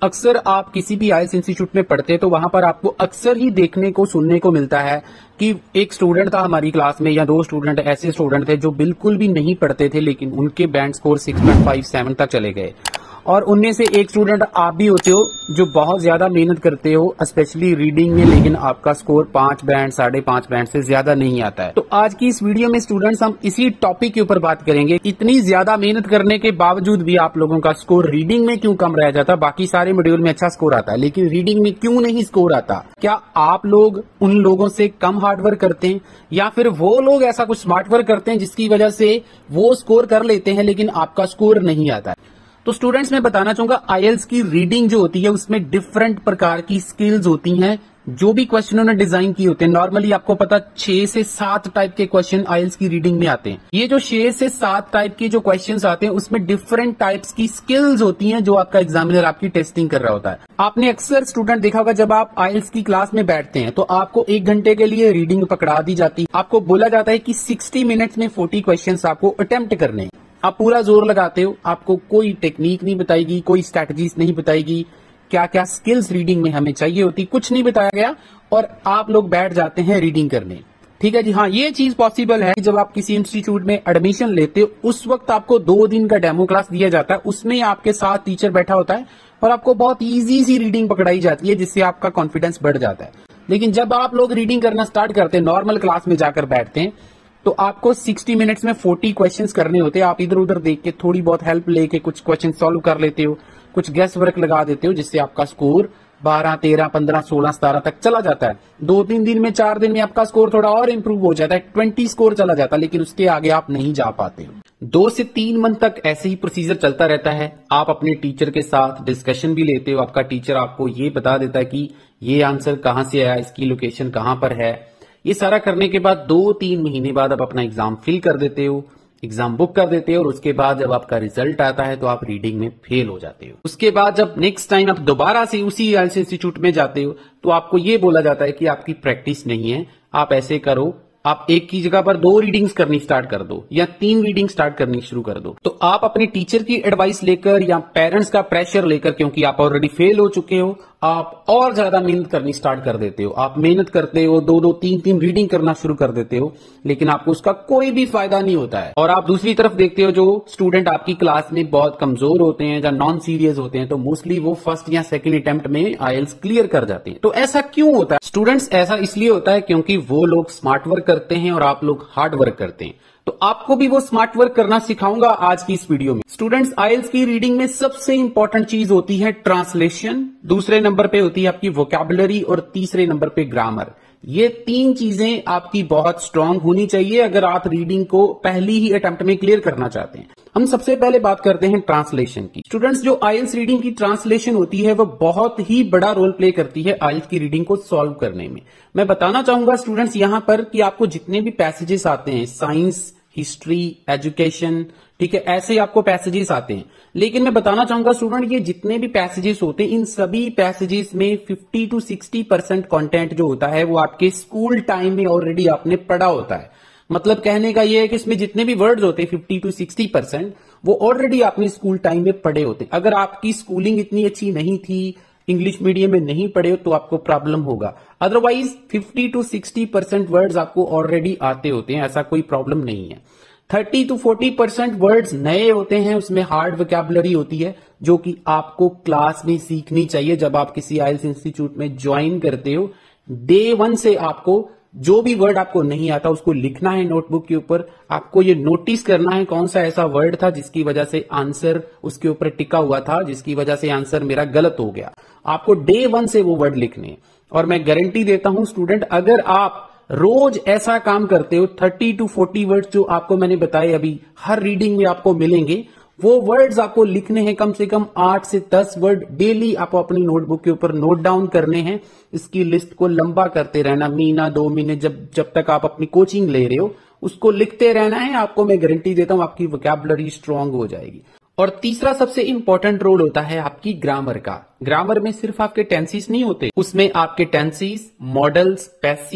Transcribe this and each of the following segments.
अक्सर आप किसी भी आईएलटीएस इंस्टीट्यूट में पढ़ते हैं तो वहां पर आपको अक्सर ही देखने को सुनने को मिलता है कि एक स्टूडेंट था हमारी क्लास में या दो स्टूडेंट ऐसे स्टूडेंट थे जो बिल्कुल भी नहीं पढ़ते थे, लेकिन उनके बैंड स्कोर 6.57 तक चले गए। और उनमें से एक स्टूडेंट आप भी होते हो जो बहुत ज्यादा मेहनत करते हो स्पेशली रीडिंग में, लेकिन आपका स्कोर 5 बैंड 5.5 बैंड से ज्यादा नहीं आता है। तो आज की इस वीडियो में स्टूडेंट्स हम इसी टॉपिक के ऊपर बात करेंगे। इतनी ज्यादा मेहनत करने के बावजूद भी आप लोगों का स्कोर रीडिंग में क्यों कम रह जाता? बाकी सारे मॉड्यूल में अच्छा स्कोर आता है, लेकिन रीडिंग में क्यों नहीं स्कोर आता? क्या आप लोग उन लोगों से कम हार्डवर्क करते हैं या फिर वो लोग ऐसा कुछ स्मार्ट वर्क करते हैं जिसकी वजह से वो स्कोर कर लेते हैं लेकिन आपका स्कोर नहीं आता है? तो स्टूडेंट्स मैं बताना चाहूंगा आईएलटीएस की रीडिंग जो होती है उसमें डिफरेंट प्रकार की स्किल्स होती हैं। जो भी क्वेश्चन उन्होंने डिजाइन किए होते हैं, नॉर्मली आपको पता 6 से 7 टाइप के क्वेश्चन आईएलटीएस की रीडिंग में आते हैं। ये जो 6 से 7 टाइप के जो क्वेश्चंस आते हैं उसमें डिफरेंट टाइप्स की स्किल्स होती हैं जो आपका एग्जामिनर आपकी टेस्टिंग कर रहा होता है। आपने अक्सर स्टूडेंट देखा होगा जब आप आईएलटीएस की क्लास में बैठते हैं तो आपको 1 घंटे के लिए रीडिंग पकड़ा दी जाती है। आपको बोला जाता है कि 60 मिनट्स में 40 क्वेश्चन आपको अटेम्प्ट करने हैं। आप पूरा जोर लगाते हो, आपको कोई टेक्निक नहीं बताएगी, कोई स्ट्रैटेजीज नहीं बताएगी, क्या क्या स्किल्स रीडिंग में हमें चाहिए होती, कुछ नहीं बताया गया और आप लोग बैठ जाते हैं रीडिंग करने। ठीक है जी, हाँ ये चीज पॉसिबल है। जब आप किसी इंस्टीट्यूट में एडमिशन लेते हो उस वक्त आपको 2 दिन का डेमो क्लास दिया जाता है, उसमें आपके साथ टीचर बैठा होता है और आपको बहुत इजी सी रीडिंग पकड़ाई जाती है जिससे आपका कॉन्फिडेंस बढ़ जाता है। लेकिन जब आप लोग रीडिंग करना स्टार्ट करते हैं, नॉर्मल क्लास में जाकर बैठते हैं, तो आपको 60 मिनट्स में 40 क्वेश्चंस करने होते हैं। आप इधर उधर देख के थोड़ी बहुत हेल्प लेके कुछ क्वेश्चन सॉल्व कर लेते हो, कुछ गेस वर्क लगा देते हो, जिससे आपका स्कोर 12, 13, 15, 16, 17 तक चला जाता है। 2-3 दिन में 4 दिन में आपका स्कोर थोड़ा और इंप्रूव हो जाता है, 20 स्कोर चला जाता है, लेकिन उसके आगे आप नहीं जा पाते हो। 2 से 3 मंथ तक ऐसे ही प्रोसीजर चलता रहता है। आप अपने टीचर के साथ डिस्कशन भी लेते हो। आपका टीचर आपको ये बता देता है कि ये आंसर कहां से आया, इसकी लोकेशन कहां पर है। ये सारा करने के बाद 2-3 महीने बाद आप अपना एग्जाम फिल कर देते हो, एग्जाम बुक कर देते हो और उसके बाद जब आपका रिजल्ट आता है तो आप रीडिंग में फेल हो जाते हो। उसके बाद जब नेक्स्ट टाइम आप दोबारा से उसी आईएलटीएस इंस्टीट्यूट में जाते हो तो आपको ये बोला जाता है कि आपकी प्रैक्टिस नहीं है, आप ऐसे करो, आप एक की जगह पर 2 रीडिंग्स करनी स्टार्ट कर दो या 3 रीडिंग स्टार्ट करनी शुरू कर दो। तो आप अपने टीचर की एडवाइस लेकर या पेरेंट्स का प्रेशर लेकर, क्योंकि आप ऑलरेडी फेल हो चुके हो, आप और ज्यादा मेहनत करनी स्टार्ट कर देते हो। आप मेहनत करते हो, 2-2, 3-3 रीडिंग करना शुरू कर देते हो, लेकिन आपको उसका कोई भी फायदा नहीं होता है। और आप दूसरी तरफ देखते हो जो स्टूडेंट आपकी क्लास में बहुत कमजोर होते हैं या नॉन सीरियस होते हैं, तो मोस्टली वो फर्स्ट या सेकंड अटेम्प्ट में आईएलटीएस क्लियर कर जाते हैं। तो ऐसा क्यों होता है स्टूडेंट्स? ऐसा इसलिए होता है क्योंकि वो लोग स्मार्ट वर्क करते हैं और आप लोग हार्ड वर्क करते हैं। तो आपको भी वो स्मार्ट वर्क करना सिखाऊंगा आज की इस वीडियो में। स्टूडेंट्स, आईएलटीएस की रीडिंग में सबसे इंपॉर्टेंट चीज होती है ट्रांसलेशन, दूसरे नंबर पे होती है आपकी वोकैबुलरी और तीसरे नंबर पे ग्रामर। ये 3 चीजें आपकी बहुत स्ट्रांग होनी चाहिए अगर आप रीडिंग को पहली ही अटेम्प्ट में क्लियर करना चाहते हैं। हम सबसे पहले बात करते हैं ट्रांसलेशन की। स्टूडेंट्स, जो आईएलटीएस रीडिंग की ट्रांसलेशन होती है वो बहुत ही बड़ा रोल प्ले करती है आईएलटीएस की रीडिंग को सॉल्व करने में। मैं बताना चाहूंगा स्टूडेंट्स यहां पर कि आपको जितने भी पैसेजेस आते हैं, साइंस, हिस्ट्री, एजुकेशन, ठीक है, ऐसे आपको पैसेजेस आते हैं। लेकिन मैं बताना चाहूंगा स्टूडेंट, ये जितने भी पैसेजेस होते हैं इन सभी पैसेजेस में 50 to 60% कंटेंट जो होता है वो आपके स्कूल टाइम में ऑलरेडी आपने पढ़ा होता है। मतलब कहने का ये है कि इसमें जितने भी वर्ड्स होते हैं 50 to 60% वो ऑलरेडी आपने स्कूल टाइम में पढ़े होते हैं। अगर आपकी स्कूलिंग इतनी अच्छी नहीं थी, इंग्लिश मीडियम में नहीं पढ़े हो, तो आपको प्रॉब्लम होगा। अदरवाइज 50 to 60% वर्ड्स आपको ऑलरेडी आते होते हैं, ऐसा कोई प्रॉब्लम नहीं है। 30 to 40% वर्ड्स नए होते हैं, उसमें हार्ड वोकैबुलरी होती है जो कि आपको क्लास में सीखनी चाहिए। जब आप किसी आईएलटीएस इंस्टीट्यूट में ज्वाइन करते हो, डे 1 से आपको जो भी वर्ड आपको नहीं आता उसको लिखना है नोटबुक के ऊपर। आपको ये नोटिस करना है कौन सा ऐसा वर्ड था जिसकी वजह से आंसर उसके ऊपर टिका हुआ था, जिसकी वजह से आंसर मेरा गलत हो गया। आपको डे 1 से वो वर्ड लिखने। और मैं गारंटी देता हूं स्टूडेंट, अगर आप रोज ऐसा काम करते हो, 30 to 40 वर्ड्स जो आपको मैंने बताए अभी हर रीडिंग में आपको मिलेंगे, वो वर्ड्स आपको लिखने हैं कम से कम 8 से 10 वर्ड डेली आपको अपनी नोटबुक के ऊपर नोट डाउन करने हैं। इसकी लिस्ट को लंबा करते रहना, महीना 2 महीने जब तक आप अपनी कोचिंग ले रहे हो उसको लिखते रहना है। आपको मैं गारंटी देता हूं आपकी वोकैबुलरी स्ट्रांग हो जाएगी। और तीसरा सबसे इंपॉर्टेंट रोल होता है आपकी ग्रामर का। ग्रामर में सिर्फ आपके टेंसेस नहीं होते, उसमें आपके tenses, modals, passive,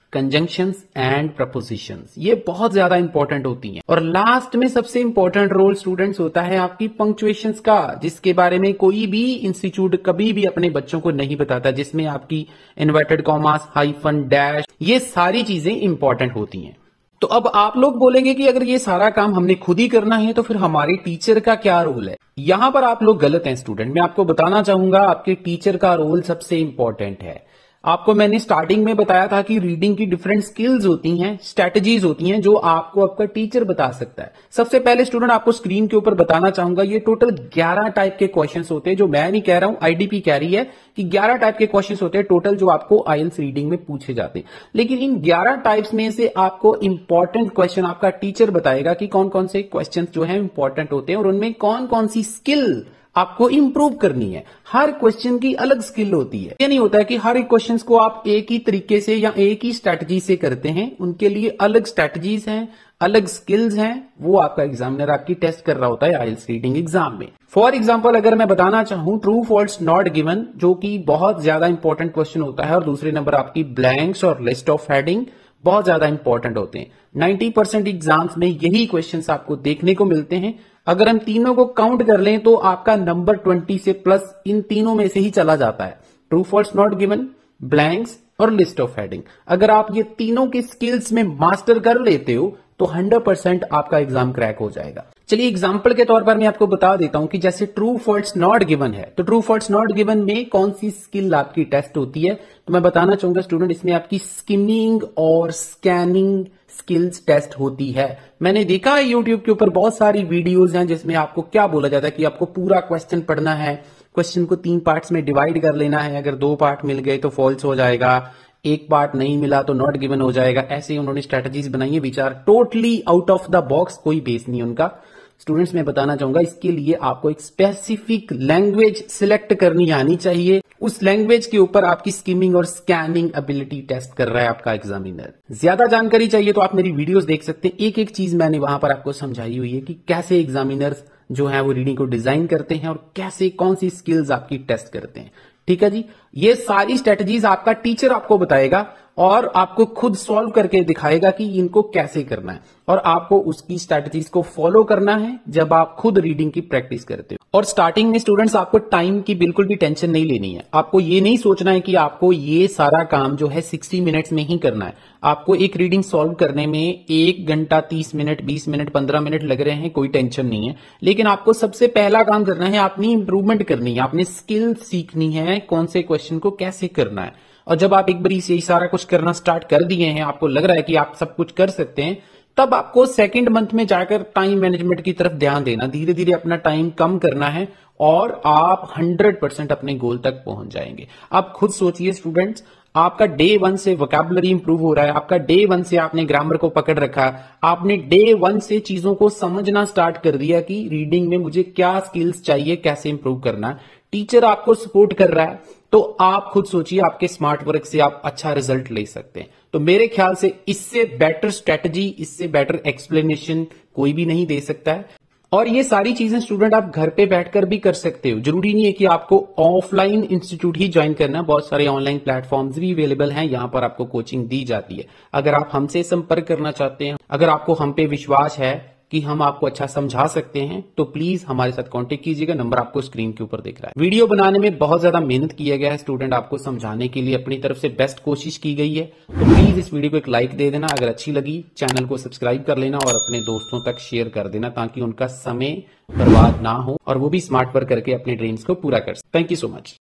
conjunctions and prepositions, ये बहुत ज्यादा इंपॉर्टेंट होती हैं। और लास्ट में सबसे इंपॉर्टेंट रोल स्टूडेंट्स होता है आपकी पंक्चुएशंस का, जिसके बारे में कोई भी इंस्टीट्यूट कभी भी अपने बच्चों को नहीं बताता, जिसमें आपकी इन्वर्टेड कॉमास, हाइफन, डैश, ये सारी चीजें इंपॉर्टेंट होती हैं। तो अब आप लोग बोलेंगे कि अगर ये सारा काम हमने खुद ही करना है तो फिर हमारे टीचर का क्या रोल है। यहां पर आप लोग गलत हैं स्टूडेंट। मैं आपको बताना चाहूंगा आपके टीचर का रोल सबसे इंपॉर्टेंट है। आपको मैंने स्टार्टिंग में बताया था कि रीडिंग की डिफरेंट स्किल्स होती हैं, स्ट्रेटजीज होती हैं, जो आपको आपका टीचर बता सकता है। सबसे पहले स्टूडेंट आपको स्क्रीन के ऊपर बताना चाहूंगा, ये टोटल 11 टाइप के क्वेश्चंस होते हैं, जो मैं नहीं कह रहा हूं, आईडीपी कह रही है कि 11 टाइप के क्वेश्चंस होते हैं टोटल, जो आपको आईएलटीएस रीडिंग में पूछे जाते हैं। लेकिन इन 11 टाइप्स में से आपको इंपॉर्टेंट क्वेश्चन आपका टीचर बताएगा कि कौन कौन से क्वेश्चन जो है इंपॉर्टेंट होते हैं और उनमें कौन कौन सी स्किल आपको इंप्रूव करनी है। हर क्वेश्चन की अलग स्किल होती है। ये नहीं होता है कि हर एक क्वेश्चन को आप एक ही तरीके से या एक ही स्ट्रैटेजी से करते हैं। उनके लिए अलग स्ट्रैटेजीज हैं, अलग स्किल्स हैं, वो आपका एग्जामिनर आपकी टेस्ट कर रहा होता है आईएलटीएस रीडिंग एग्जाम में। फॉर एग्जाम्पल अगर मैं बताना चाहूं, ट्रू फॉल्स नॉट गिवन, जो कि बहुत ज्यादा इंपॉर्टेंट क्वेश्चन होता है, और दूसरे नंबर आपकी ब्लैंक्स और लिस्ट ऑफ हेडिंग बहुत ज्यादा इंपॉर्टेंट होते हैं। 90% एग्जाम्स में यही क्वेश्चंस आपको देखने को मिलते हैं। अगर हम तीनों को काउंट कर लें तो आपका नंबर 20 से प्लस इन तीनों में से ही चला जाता है, true false not given, blanks और लिस्ट ऑफ हेडिंग। अगर आप ये तीनों की स्किल्स में मास्टर कर लेते हो तो 100% आपका एग्जाम क्रैक हो जाएगा। चलिए एग्जाम्पल के तौर पर मैं आपको बता देता हूं कि जैसे ट्रू फॉल्स नॉट गिवन है, तो ट्रू फॉल्स नॉट गिवन में कौन सी स्किल आपकी टेस्ट होती है, तो मैं बताना चाहूंगा स्टूडेंट, इसमें आपकी स्किमिंग और स्कैनिंग स्किल्स टेस्ट होती है। मैंने देखा है यूट्यूब के ऊपर बहुत सारी वीडियोज हैं जिसमें आपको क्या बोला जाता है कि आपको पूरा क्वेश्चन पढ़ना है, क्वेश्चन को 3 पार्ट्स में डिवाइड कर लेना है, अगर 2 पार्ट मिल गए तो फॉल्स हो जाएगा, 1 पार्ट नहीं मिला तो नॉट गिवन हो जाएगा। ऐसे ही उन्होंने स्ट्रेटजीज बनाई है, विचार totally out of the box, कोई बेस नहीं उनका। स्टूडेंट्स मैं बताना चाहूंगा इसके लिए आपको एक स्पेसिफिक लैंग्वेज सिलेक्ट करनी आनी चाहिए। उस लैंग्वेज के ऊपर आपकी स्किमिंग और स्कैनिंग एबिलिटी टेस्ट कर रहा है आपका एग्जामिनर। ज्यादा जानकारी चाहिए तो आप मेरी वीडियोस देख सकते हैं। एक एक चीज मैंने वहां पर आपको समझाई हुई है कि कैसे एग्जामिनर्स जो है वो रीडिंग को डिजाइन करते हैं और कैसे कौन सी स्किल्स आपकी टेस्ट करते हैं। ठीक है जी, ये सारी स्ट्रेटजीज आपका टीचर आपको बताएगा और आपको खुद सॉल्व करके दिखाएगा कि इनको कैसे करना है, और आपको उसकी स्ट्रेटजीज को फॉलो करना है जब आप खुद रीडिंग की प्रैक्टिस करते हो। और स्टार्टिंग में स्टूडेंट्स आपको टाइम की बिल्कुल भी टेंशन नहीं लेनी है। आपको ये नहीं सोचना है कि आपको ये सारा काम जो है 60 मिनट्स में ही करना है। आपको एक रीडिंग सॉल्व करने में 1 घंटा 30 मिनट 20 मिनट 15 मिनट लग रहे हैं, कोई टेंशन नहीं है। लेकिन आपको सबसे पहला काम करना है, अपनी इंप्रूवमेंट करनी है, अपनी स्किल सीखनी है, कौन से क्वेश्चन को कैसे करना है। और जब आप एक बारी से ये सारा कुछ करना स्टार्ट कर दिए हैं, आपको लग रहा है कि आप सब कुछ कर सकते हैं, तब आपको सेकंड मंथ में जाकर टाइम मैनेजमेंट की तरफ ध्यान देना, धीरे धीरे अपना टाइम कम करना है और आप 100% अपने गोल तक पहुंच जाएंगे। आप खुद सोचिए स्टूडेंट्स, आपका डे 1 से वोकैबुलरी इंप्रूव हो रहा है, आपका डे 1 से आपने ग्रामर को पकड़ रखा, आपने डे 1 से चीजों को समझना स्टार्ट कर दिया कि रीडिंग में मुझे क्या स्किल्स चाहिए, कैसे इंप्रूव करना है। टीचर आपको सपोर्ट कर रहा है, तो आप खुद सोचिए आपके स्मार्ट वर्क से आप अच्छा रिजल्ट ले सकते हैं। तो मेरे ख्याल से इससे बेटर स्ट्रेटजी, इससे बेटर एक्सप्लेनेशन कोई भी नहीं दे सकता है। और ये सारी चीजें स्टूडेंट आप घर पे बैठकर भी कर सकते हो। जरूरी नहीं है कि आपको ऑफलाइन इंस्टीट्यूट ही ज्वाइन करना है, बहुत सारे ऑनलाइन प्लेटफॉर्म्स भी अवेलेबल हैं, यहां पर आपको कोचिंग दी जाती है। अगर आप हमसे संपर्क करना चाहते हैं, अगर आपको हम पे विश्वास है कि हम आपको अच्छा समझा सकते हैं, तो प्लीज हमारे साथ कांटेक्ट कीजिएगा। नंबर आपको स्क्रीन के ऊपर दिख रहा है। वीडियो बनाने में बहुत ज्यादा मेहनत किया गया है स्टूडेंट, आपको समझाने के लिए अपनी तरफ से बेस्ट कोशिश की गई है। तो प्लीज इस वीडियो को एक लाइक दे देना, अगर अच्छी लगी चैनल को सब्सक्राइब कर लेना और अपने दोस्तों तक शेयर कर देना, ताकि उनका समय बर्बाद ना हो और वो भी स्मार्ट वर्क करके अपने ड्रीम्स को पूरा कर सके। Thank you so much.